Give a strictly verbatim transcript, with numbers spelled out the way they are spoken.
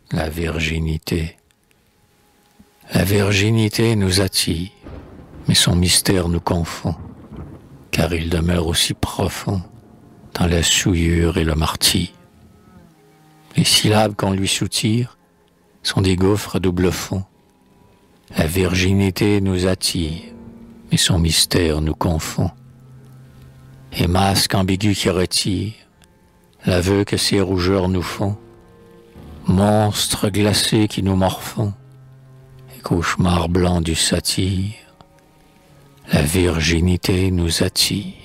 la virginité. La virginité nous attire, mais son mystère nous confond, car il demeure aussi profond dans la souillure et le martyre. Les syllabes qu'on lui soutire sont des gouffres à double fond. La virginité nous attire, mais son mystère nous confond. Et masque ambigu qui retire l'aveu que ces rougeurs nous font, monstres glacés qui nous morfont, et cauchemars blancs du satire, la virginité nous attire.